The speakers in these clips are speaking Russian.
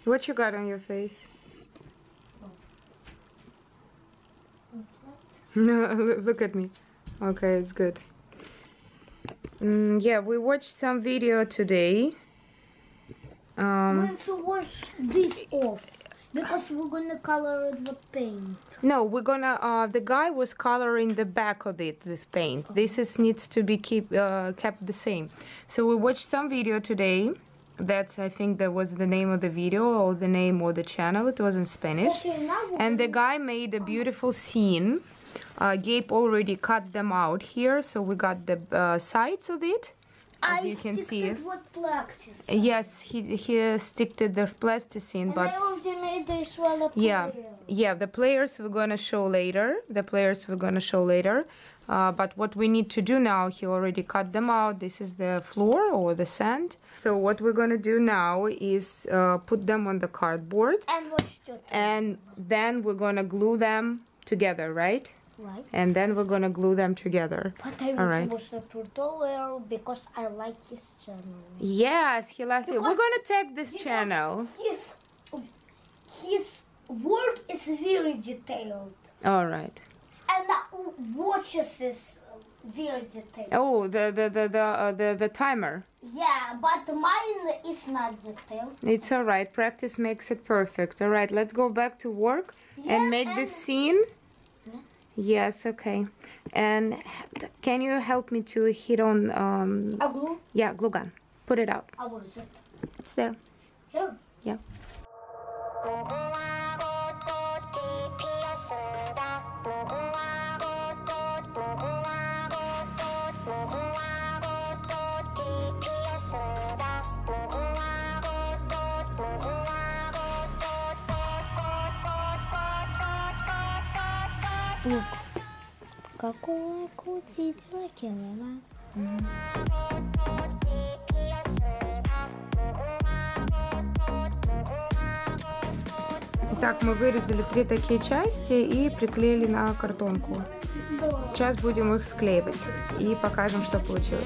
What you got on your face? No, look at me. Okay, it's good. Yeah, we watched some video today. We have to wash this off because we're gonna color it with paint. No, we're gonna. The guy was coloring the back of it with paint. This needs to be kept the same. So we watched some video today. That's, I think, that was the name of the video or the name of the channel. It was in Spanish. Okay, And the guy made a beautiful scene. Gabe already cut them out here, so we got the sides of it, as you can see. Yes, he sticked to the plasticine, but I already made this one a yeah, the players we're gonna show later. But what we need to do now, he already cut them out. This is the floor or the sand. So what we're gonna do now is put them on the cardboard, and then we're gonna glue them together, right? Right. And then we're gonna glue them together. But I will watch the tutorial because I like his channel. Yes, he loves it. We're gonna tag this channel. His work is very detailed. All right. And watches is very detailed. Oh, the timer. Yeah, but mine is not detailed. It's all right. Practice makes it perfect. All right, let's go back to work and make this scene. Yes, okay. And can you help me to hit on a glue? Yeah, glue gun. Put it out. Where is it? It's there. Here? Yeah. Look, какого купила килова? Итак, мы вырезали 3 такие части и приклеили на картонку. Сейчас будем их склеивать и покажем, что получилось.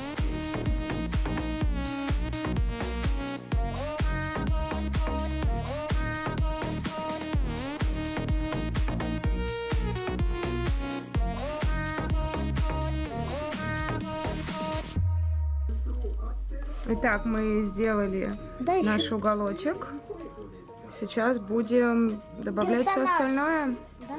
Итак, мы сделали наш уголочек. Сейчас будем добавлять все остальное. Да?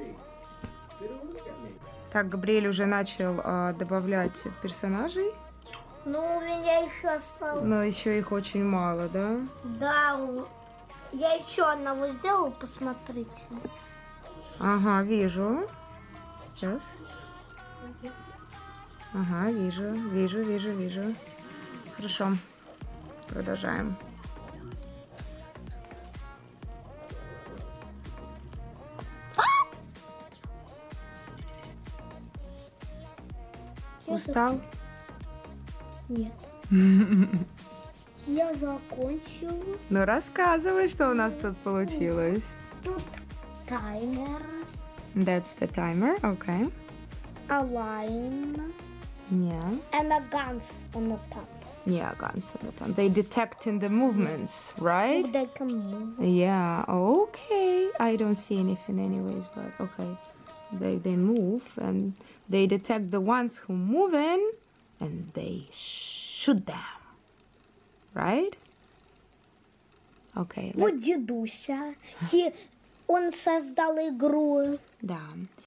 Так, Габриэль уже начал добавлять персонажей. Ну, у меня еще осталось. Но еще их очень мало, да? Да, я еще одного сделала, посмотрите. Ага, вижу. Сейчас. Ага, вижу. Хорошо. Продолжаем. Устал? Нет. Я закончила. Ну, рассказывай, что у нас тут получилось. Тут таймер. That's the timer, okay. A line. Yeah. And a guns on the top. Yeah, guns on the top. They detect in the movements, right? They can move. Yeah, okay. I don't see anything anyways, but okay. They move and they detect the ones who move in and they shoot them. Right? Okay. Вот дедуся. Он создал игру. Да.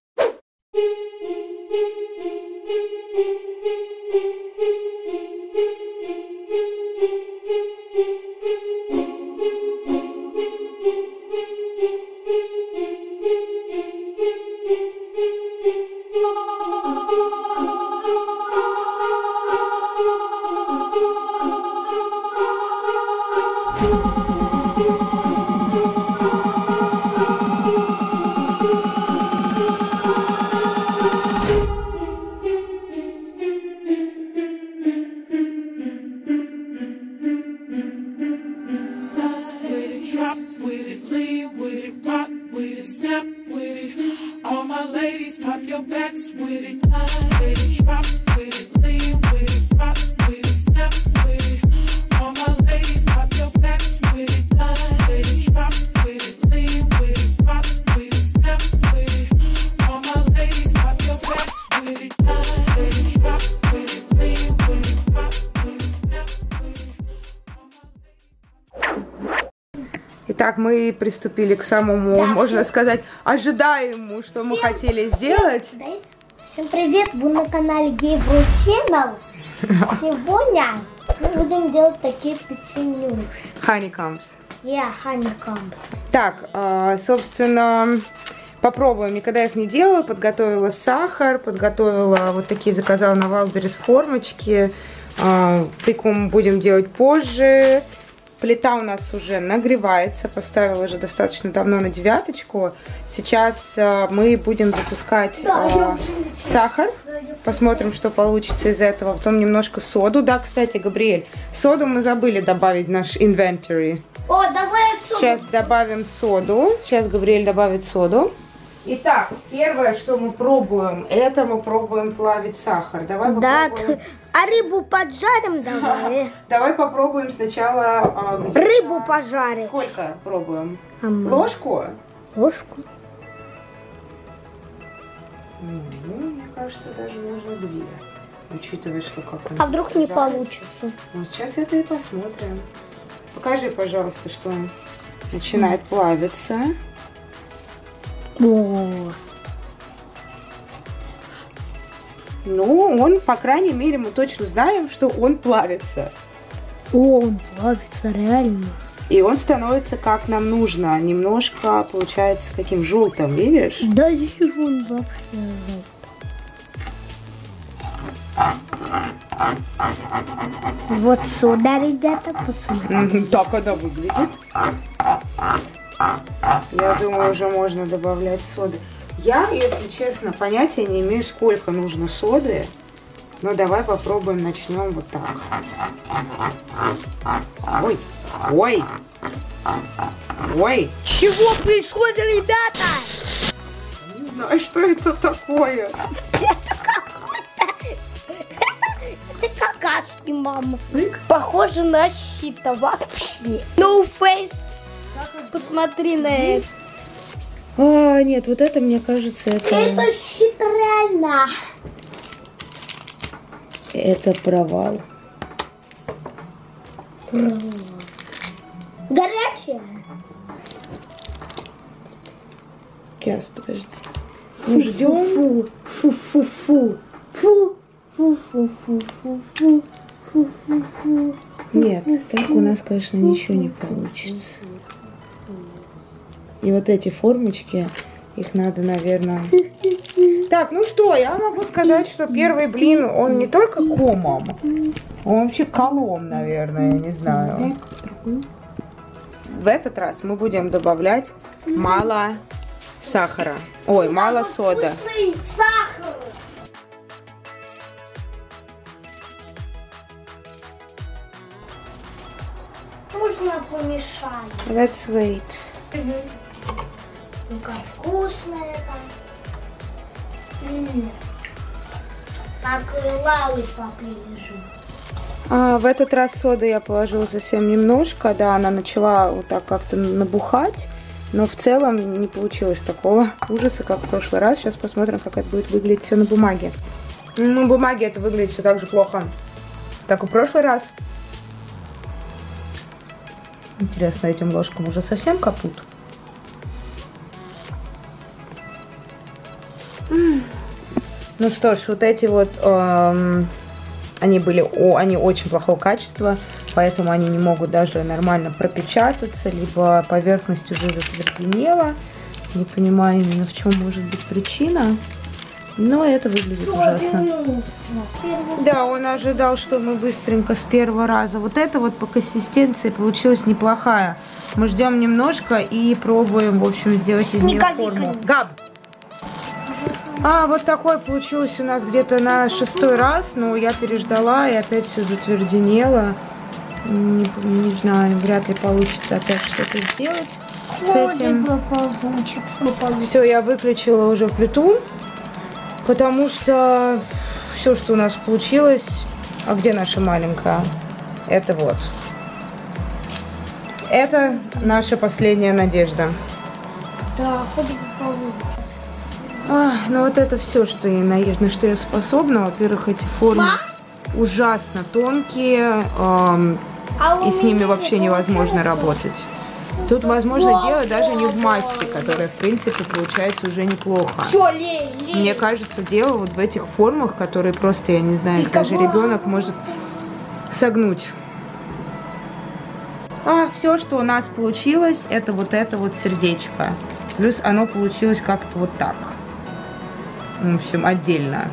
Pop your backs with it, with it, drop with it, lean with it, rock with it, snap with it. All my ladies, pop your backs with it. Итак, мы приступили к самому, Да, можно сказать, ожидаемому, что мы хотели сделать. Всем привет, вы на канале Gabriel Channel. Сегодня мы будем делать такие печенюшки. Honeycombs. Honeycombs. Так, собственно, попробуем. Никогда их не делала. Подготовила сахар, подготовила вот такие, заказала на Wildberries формочки. Тыкву мы будем делать позже. Плита у нас уже нагревается. Поставила уже достаточно давно на 9. Сейчас мы будем запускать сахар. Посмотрим, что получится из этого. Потом немножко соду. Да, кстати, Габриэль, соду мы забыли добавить в наш inventory. О, давай соду. Сейчас добавим соду. Сейчас Габриэль добавит соду. Итак, первое, что мы пробуем, это мы пробуем плавить сахар. Давай попробуем. А рыбу поджарим давай. Давай попробуем сначала... Рыбу пожарить. Сколько пробуем? Ложку? Ложку. Ну, мне кажется, даже можно 2. Учитывая, что как он... А вдруг не жарит. получится? Ну, сейчас это и посмотрим. Покажи, пожалуйста, что он начинает плавиться. О. Ну, он, по крайней мере, мы точно знаем, что он плавится. О, он плавится реально. И он становится как нам нужно. Немножко, получается, каким желтым, видишь? Да здесь он вообще вот сюда, ребята, посмотрим. Так она выглядит. Я думаю, уже можно добавлять соды. Я, если честно, понятия не имею, сколько нужно соды. Но давай попробуем, начнем вот так. Ой, ой, ой. Чего происходит, ребята? Не знаю, что это такое. Это какашки, мама. Похоже на щита вообще. No face. Посмотри на это. А, нет, вот это, мне кажется, Это щит реально. Это провал. Горячая. Сейчас, подожди. Мы ждем. Фу-фу-фу. Фу-фу-фу-фу-фу. Фу-фу-фу. Нет, так у нас, конечно, ничего не получится. И вот эти формочки, их надо, наверное... Так, ну что, я могу сказать, что первый блин, он не только комом, он вообще колом, наверное, я не знаю. В этот раз мы будем добавлять мало сахара. Ой, мало сода. Сахар. Можно помешать. Let's wait. Ну как вкусно это. Как лалипап лежу. В этот раз соды я положила совсем немножко, да, она начала вот так как-то набухать, но в целом не получилось такого ужаса, как в прошлый раз. Сейчас посмотрим, как это будет выглядеть все на бумаге. На бумаге это выглядит все так же плохо, как и в прошлый раз. Интересно, этим ложкам уже совсем капут. Ну что ж, вот эти вот, они очень плохого качества, поэтому они не могут даже нормально пропечататься, либо поверхность уже затверденела. Не понимаю именно, в чем может быть причина, но это выглядит ужасно. Да, он ожидал, что мы быстренько с первого раза. Вот это вот по консистенции получилась неплохая. Мы ждем немножко и пробуем, в общем, сделать из нее форму. Габ! Вот такой получилось у нас где-то на 6-й раз, но я переждала, и опять все затверденело. Не знаю, вряд ли получится опять что-то сделать с этим. Все, я выключила уже плиту, потому что все, что у нас получилось... А где наша маленькая? Это вот. Это наша последняя надежда. Да, хоть бы получится. Ну вот это все, что я, на что я способна. Во-первых, эти формы ужасно тонкие, и с ними вообще невозможно работать. Тут возможно дело даже не в масти, которая в принципе получается уже неплохо. Все, лей. Мне кажется, дело вот в этих формах, которые просто, я не знаю, их даже ребенок может согнуть. А все, что у нас получилось, это вот сердечко. Плюс оно получилось как-то вот так. В общем, отдельно.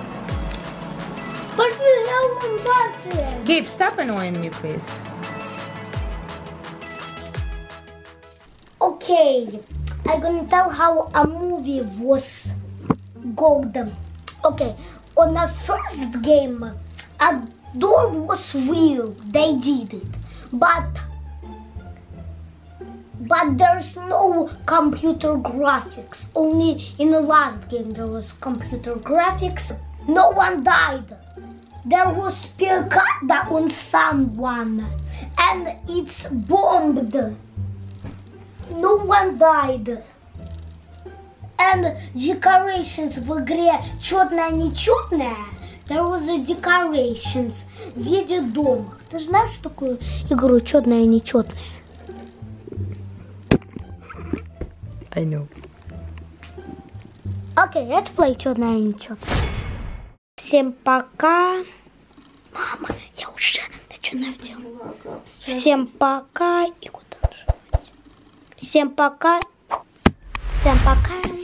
Gabe, stop annoying me, please. Okay, I'm gonna tell how a movie was golden. Okay, on the first game, a doll was real. They did it, but there's no computer graphics. Only in the last game there was computer graphics. No one died. There was picada on someone, and it's bombed. No one died. And decorations в игре чёрная-нечёрная. There was a decorations в виде дома. Ты знаешь такую игру чёрная-нечёрная? I know. Окей, let's play чёрная-нечёрная. Всем пока. Мама, я уже начинаю делать. Всем пока. И куда нажимать? Всем пока. Всем пока.